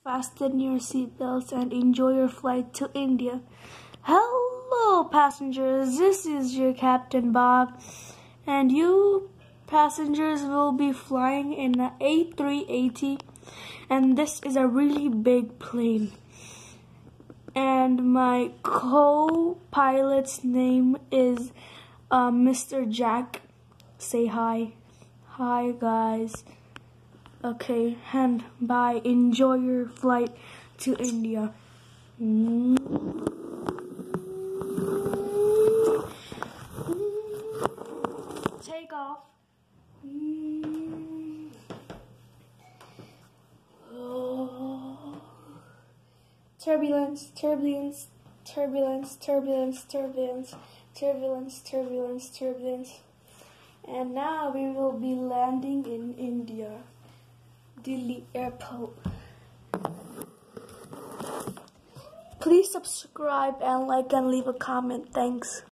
Fasten your seatbelts and enjoy your flight to India. Hello passengers, this is your Captain Bob, and you passengers will be flying in the A380, and this is a really big plane. And my co-pilot's name is Mr. Jack. Say hi. Hi guys. Okay, and bye. Enjoy your flight to India. Take off. Turbulence, turbulence, turbulence, turbulence, turbulence, turbulence, turbulence, turbulence. And now we will be landing in India. Delhi Airport. Please subscribe and like and leave a comment. Thanks.